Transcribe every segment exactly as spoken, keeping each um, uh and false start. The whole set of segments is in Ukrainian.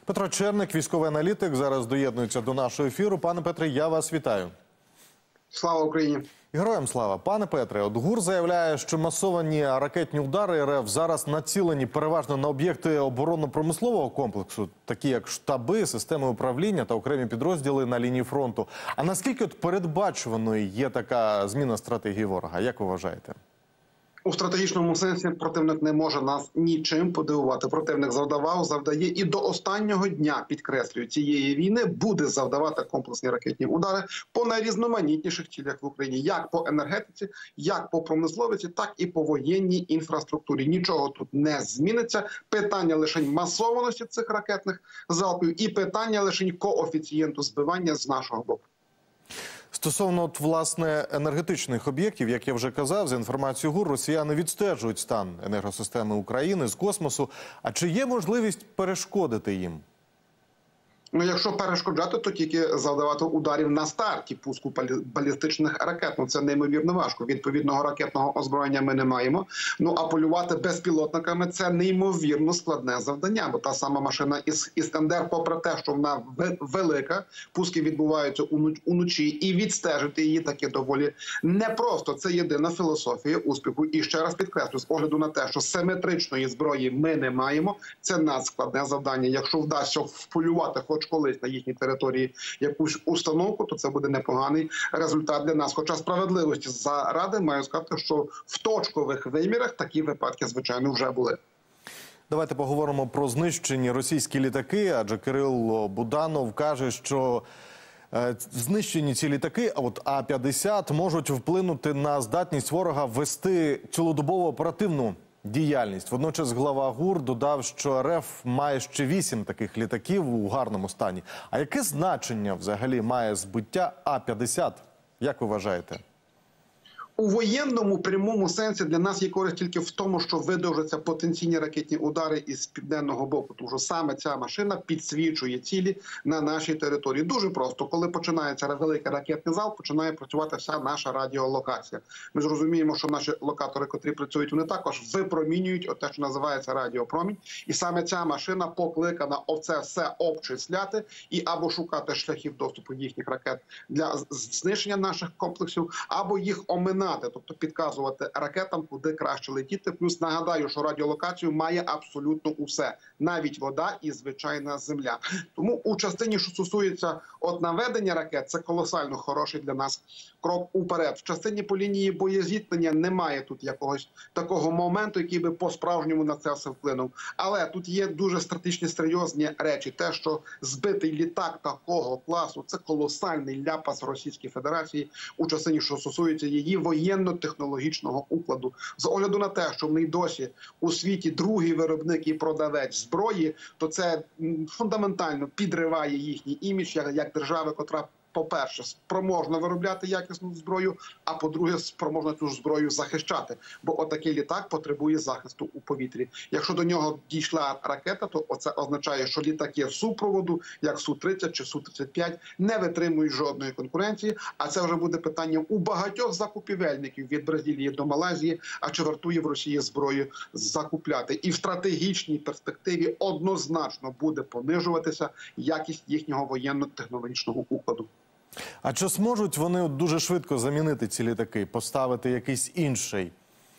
Петро Черник, військовий аналітик, зараз доєднується до нашого ефіру. Пане Петре, я вас вітаю. Слава Україні! Героям слава. Пане Петре, от ГУР заявляє, що масовані ракетні удари РФ зараз націлені переважно на об'єкти оборонно-промислового комплексу, такі як штаби, системи управління та окремі підрозділи на лінії фронту. А наскільки от передбачуваною є така зміна стратегії ворога? Як ви вважаєте? У стратегічному сенсі противник не може нас нічим подивувати. Противник завдавав, завдає і до останнього дня, підкреслюю, цієї війни буде завдавати комплексні ракетні удари по найрізноманітніших цілях в Україні. Як по енергетиці, як по промисловиці, так і по воєнній інфраструктурі. Нічого тут не зміниться. Питання лише масованості цих ракетних залпів і питання лише коефіцієнту збивання з нашого боку. Стосовно, от, власне, енергетичних об'єктів, як я вже казав, за інформацією ГУР, росіяни відстежують стан енергосистеми України з космосу. А чи є можливість перешкодити їм? Ну, якщо перешкоджати, то тільки завдавати ударів на старті пуску балістичних ракет. Ну, це неймовірно важко. Відповідного ракетного озброєння ми не маємо. Ну, а полювати безпілотниками – це неймовірно складне завдання. Бо та сама машина «Іскандер», попри те, що вона велика, пуски відбуваються уночі, і відстежити її таки доволі непросто. Це єдина філософія успіху. І ще раз підкреслю, з огляду на те, що симетричної зброї ми не маємо, це надскладне завдання. Якщо вдасться вполювати хоч колись на їхній території якусь установку, то це буде непоганий результат для нас. Хоча справедливості заради маю сказати, що в точкових вимірах такі випадки, звичайно, вже були. Давайте поговоримо про знищені російські літаки, адже Кирило Буданов каже, що е, знищені ці літаки, а от А п'ятдесят, можуть вплинути на здатність ворога вести цілодобову оперативну діяльність. Водночас глава ГУР додав, що РФ має ще вісім таких літаків у гарному стані. А яке значення взагалі має збиття А п'ятдесят? Як ви вважаєте? У воєнному прямому сенсі для нас є користь тільки в тому, що видовжаться потенційні ракетні удари із південного боку. Тому що саме ця машина підсвічує цілі на нашій території. Дуже просто. Коли починається великий ракетний залп, починає працювати вся наша радіолокація. Ми ж розуміємо, що наші локатори, котрі працюють, вони також випромінюють те, що називається радіопромінь. І саме ця машина покликана оце все обчисляти і або шукати шляхів доступу їхніх ракет для знищення наших комплексів, або їх оминати. Тобто підказувати ракетам, куди краще летіти. Плюс нагадаю, що радіолокацію має абсолютно усе. Навіть вода і звичайна земля. Тому у частині, що стосується от наведення ракет, це колосально хороший для нас крок уперед. В частині по лінії боєзіткнення немає тут якогось такого моменту, який би по-справжньому на це все вплинув. Але тут є дуже стратегічні, серйозні речі. Те, що збитий літак такого класу – це колосальний ляпас Російської Федерації у частині, що стосується її воєнно-технологічного укладу. З огляду на те, що в неї досі у світі другий виробник і продавець зброї, то це фундаментально підриває їхній імідж як, як держави, котра, по-перше, спроможна виробляти якісну зброю, а по-друге, спроможна цю зброю захищати. Бо отакий літак потребує захисту у повітрі. Якщо до нього дійшла ракета, то це означає, що літаки супроводу, як Су тридцять чи Су тридцять п'ять, не витримують жодної конкуренції. А це вже буде питання у багатьох закупівельників від Бразилії до Малайзії, а чи вартує в Росії зброю закупляти. І в стратегічній перспективі однозначно буде понижуватися якість їхнього воєнно-технологічного укладу. А чи зможуть вони дуже швидко замінити ці літаки, поставити якийсь інший?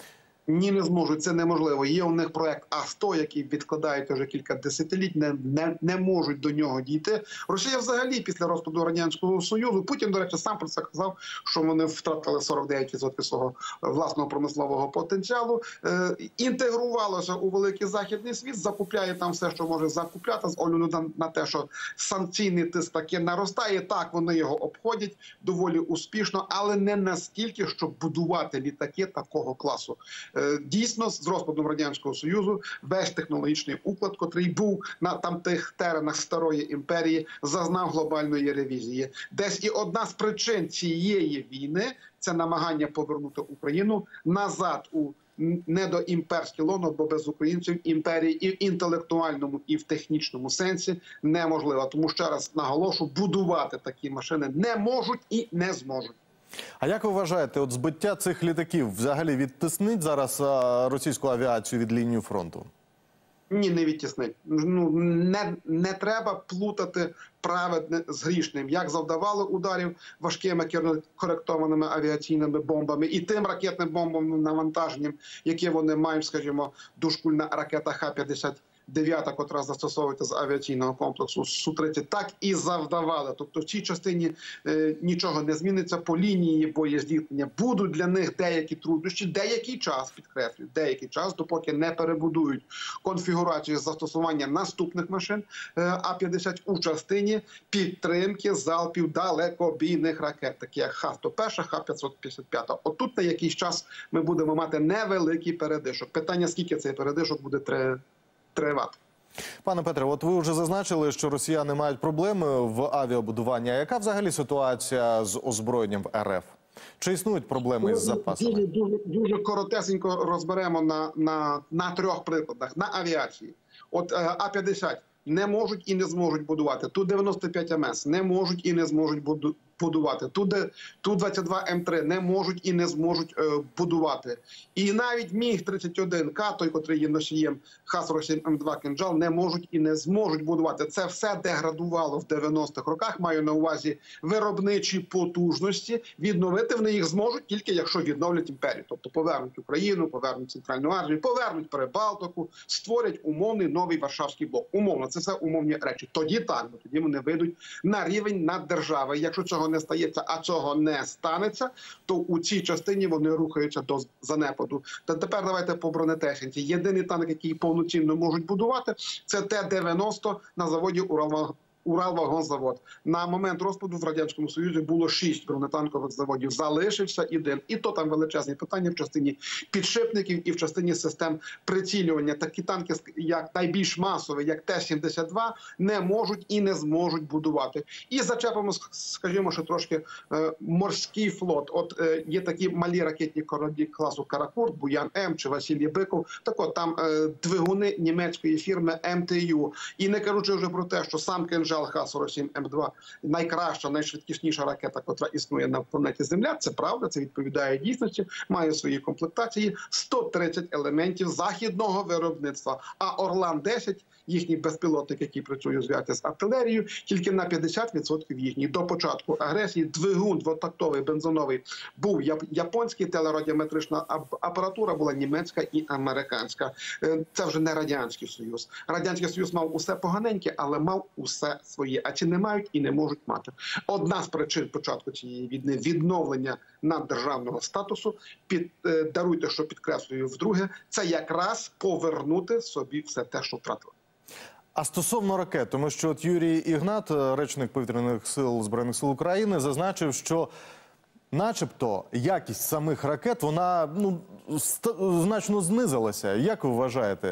Ні, не зможуть, це неможливо. Є у них проект А сто, який відкладають вже кілька десятиліть, не, не, не можуть до нього дійти. Росія взагалі після розпаду Радянського Союзу, Путін, до речі, сам про це казав, що вони втратили сорок дев'ять відсотків свого власного промислового потенціалу, е, інтегрувалося у великий західний світ, закупляє там все, що може закупляти, з огляду на, на те, що санкційний тиск таки наростає. Так, вони його обходять доволі успішно, але не настільки, щоб будувати літаки такого класу. Дійсно, з розпадом Радянського Союзу весь технологічний уклад, котрий був на там тих теренах старої імперії, зазнав глобальної ревізії. Десь і одна з причин цієї війни – це намагання повернути Україну назад у недоімперське лоно, бо без українців імперії і в інтелектуальному, і в технічному сенсі неможливо. Тому ще раз наголошу, будувати такі машини не можуть і не зможуть. А як ви вважаєте, от збиття цих літаків взагалі відтиснить зараз а, російську авіацію від лінії фронту? Ні, не відтіснить. Ну, не, не треба плутати праведне з грішним. Як завдавали ударів важкими коректованими авіаційними бомбами і тим ракетним бомбовим навантаженням, яке вони мають, скажімо, дошкульна ракета Х п'ятдесят дев'ять, котра застосовується з авіаційного комплексу Су тридцять, так і завдавали. Тобто в цій частині е, нічого не зміниться. По лінії боєздіткнення будуть для них деякі труднощі, деякий час, підкреслюю, деякий час, допоки не перебудують конфігурацію застосування наступних машин е, А п'ятдесят у частині підтримки залпів далекобійних ракет, такі як Х сто один, Х п'ятсот п'ятдесят п'ять. Отут на якийсь час ми будемо мати невеликий передишок. Питання, скільки цей передишок буде тривати. Пане Петре, от ви вже зазначили, що росіяни мають проблеми в авіабудуванні. А яка взагалі ситуація з озброєнням в РФ? Чи існують проблеми із запасами? Дуже, дуже, дуже коротесенько розберемо на, на, на трьох прикладах. На авіації. От А п'ятдесят не можуть і не зможуть будувати. Ту дев'яносто п'ять М С не можуть і не зможуть будувати. будувати. Ту двадцять два М три не можуть і не зможуть е, будувати. І навіть Міг тридцять один К, той, котрий є носієм Х сорок сім М два «Кинжал», не можуть і не зможуть будувати. Це все деградувало в дев'яностих роках. Маю на увазі виробничі потужності. Відновити вони їх зможуть тільки, якщо відновлять імперію. Тобто повернуть Україну, повернуть Центральну Азію, повернуть Прибалтику, створять умовний новий Варшавський блок. Умовно, це все умовні речі. Тоді так, бо тоді вони вийдуть на рівень наддержави. Якщо цього не стається, а цього не станеться, то у цій частині вони рухаються до занепаду. Та тепер давайте по бронетехніці. Єдиний танк, який повноцінно можуть будувати, це Т дев'яносто на заводі Урал. Уралвагонзавод. На момент розпаду в Радянському Союзі було шість бронетанкових заводів. Залишився один. І то там величезні питання в частині підшипників і в частині систем прицілювання. Такі танки, як найбільш масові, як Т сімдесят два, не можуть і не зможуть будувати. І зачепимо, скажімо, що трошки е, морський флот. От е, є такі малі ракетні кораблі класу Каракурт, Буян-М чи Василій Биков. Так от, там е, двигуни німецької фірми М Т Ю. І не кажучи вже про те, що сам «Кинжал» Х сорок сім М два найкраща, найшвидкісніша ракета, яка існує на планеті Земля. Це правда, це відповідає дійсності, має свої комплектації, сто тридцять елементів західного виробництва. А Орлан десять, їхній безпілотник, який працює зв'язку з артилерією, тільки на п'ятдесят відсотків їхній. До початку агресії двигун двотактовий бензиновий був японський, телерадіометрична апаратура була німецька і американська. Це вже не Радянський Союз. Радянський Союз мав усе поганеньке, але мав усе своє. А чи не мають і не можуть мати. Одна з причин початку цієї війни – відновлення наддержавного статусу. Під, е, даруйте, що підкреслюю вдруге, це якраз повернути собі все те, що втратили. А стосовно ракет, тому що от Юрій Ігнат, речник повітряних сил Збройних сил України, зазначив, що начебто якість самих ракет, вона ну, значно знизилася. Як ви вважаєте?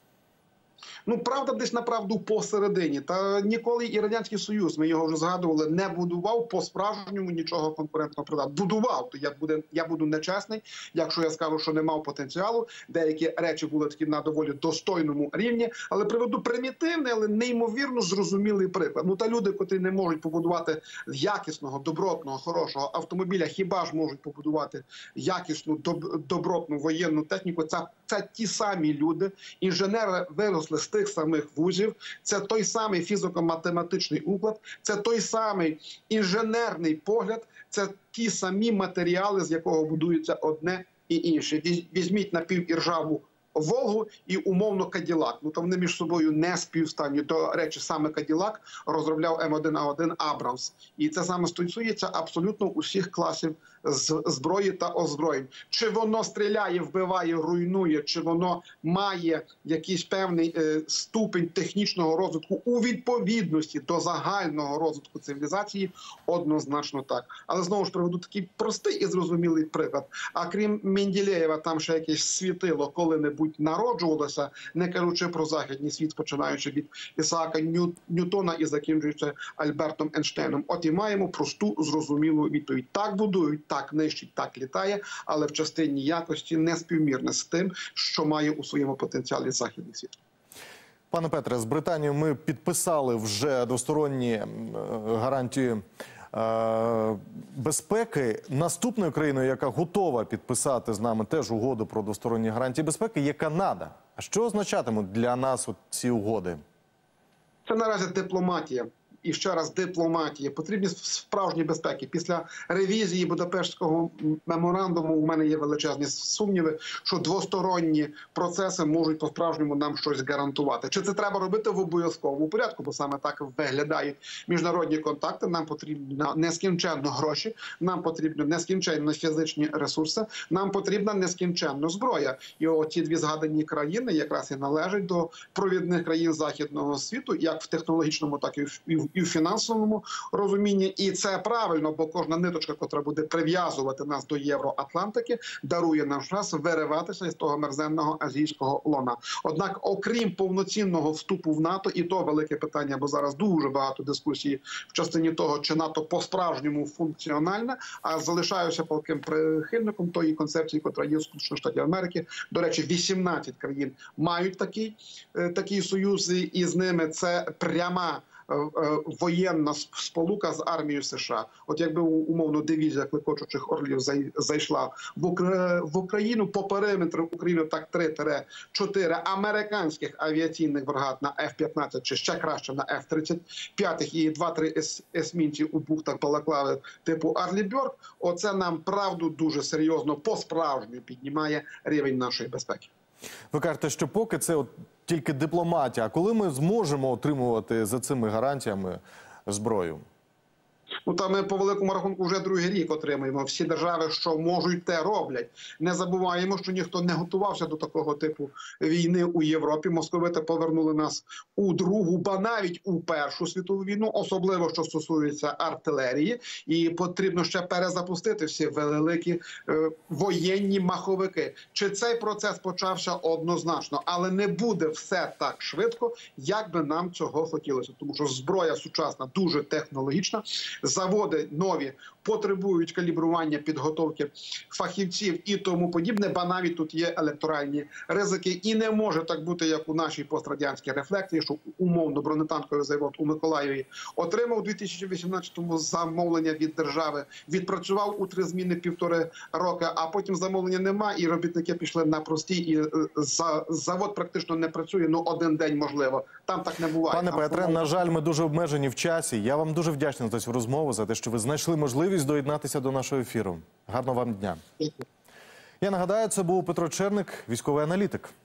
Ну, правда, десь направду посередині. Та ніколи і Радянський Союз, ми його вже згадували, не будував по-справжньому нічого конкурентно придатного. Будував, то я, буде, я буду нечесний, якщо я скажу, що не мав потенціалу. Деякі речі були такі на доволі достойному рівні, але приведу примітивний, але неймовірно зрозумілий приклад. Ну, та люди, котрі не можуть побудувати якісного, добротного, хорошого автомобіля, хіба ж можуть побудувати якісну, доб добротну воєнну техніку, це, це ті самі люди, інженери виросли з тих самих вузів, це той самий фізико-математичний уклад, це той самий інженерний погляд, це ті самі матеріали, з якого будується одне і інше. Візьміть напівіржаву Волгу і умовно Каділак. Ну, то вони між собою не співставні. До речі, саме Каділак розробляв М один А один Абрамс. І це саме стосується абсолютно усіх класів зброї та озброєнь. Чи воно стріляє, вбиває, руйнує, чи воно має якийсь певний е, ступень технічного розвитку у відповідності до загального розвитку цивілізації, однозначно так. Але знову ж приведу такий простий і зрозумілий приклад. А крім Менделєєва, там ще якесь світило коли-небудь народжувалося, не кажучи про західний світ, починаючи від Ісаака Нью... Ньютона і закінчуючи Альбертом Ейнштейном. От і маємо просту, зрозумілу відповідь. Так будують, так нищить, так літає, але в частині якості не співмірне з тим, що має у своєму потенціалі західний світ. Пане Петре, з Британією ми підписали вже двосторонні гарантії е, безпеки. Наступною країною, яка готова підписати з нами теж угоду про двосторонні гарантії безпеки, є Канада. А що означатимуть для нас от ці угоди? Це наразі дипломатія. І ще раз дипломатія. Потрібні справжні безпеки. Після ревізії Будапештського меморандуму у мене є величезні сумніви, що двосторонні процеси можуть по-справжньому нам щось гарантувати. Чи це треба робити в обов'язковому порядку, бо саме так виглядають міжнародні контакти. Нам потрібно нескінченно гроші, нам потрібно нескінченно фізичні ресурси, нам потрібна нескінченно зброя. І оці дві згадані країни якраз і належать до провідних країн західного світу, як в технологічному, так і в і в фінансовому розумінні. І це правильно, бо кожна ниточка, котра буде прив'язувати нас до Євроатлантики, дарує нам шанс вириватися із того мерзенного азійського лона. Однак, окрім повноцінного вступу в НАТО, і то велике питання, бо зараз дуже багато дискусій в частині того, чи НАТО по-справжньому функціональне, а залишаюся палким прихильником тої концепції, котра є в Сполучених Штатів Америки. До речі, вісімнадцять країн мають такі, такі союзи, і з ними це пряма воєнна сполука з армією США. От якби умовно дивізія клекочучих орлів зайшла в Україну, по периметру України так три-чотири американських авіаційних бригад на еф п'ятнадцять, чи ще краще на еф тридцять п'ять і два-три есмінці у бухтах Балаклави типу Арлі Бьорк, оце нам правду дуже серйозно по-справжньому піднімає рівень нашої безпеки. Ви кажете, що поки це от тільки дипломатія. А коли ми зможемо отримувати за цими гарантіями зброю? Ну, та ми по великому рахунку вже другий рік отримуємо. Всі держави, що можуть, те роблять. Не забуваємо, що ніхто не готувався до такого типу війни у Європі. Московити повернули нас у Другу, ба навіть у Першу світову війну, особливо, що стосується артилерії. І потрібно ще перезапустити всі великі е, воєнні маховики. Чи цей процес почався? Однозначно. Але не буде все так швидко, як би нам цього хотілося. Тому що зброя сучасна дуже технологічна. Заводи нові потребують калібрування, підготовки фахівців і тому подібне, ба навіть тут є електоральні ризики. І не може так бути, як у нашій пострадянській рефлексії, що умовно бронетанковий завод у Миколаєві отримав у дві тисячі вісімнадцятому замовлення від держави, відпрацював у три зміни півтори роки, а потім замовлення нема, і робітники пішли на прості, і за, завод практично не працює, ну один день можливо. Там так не буває. Пане Петре, на жаль, ми дуже обмежені в часі. Я вам дуже вдячний за цю розмову, за те, що ви знайшли можливість доєднатися до нашого ефіру. Гарного вам дня. Я нагадаю, це був Петро Черник, військовий аналітик.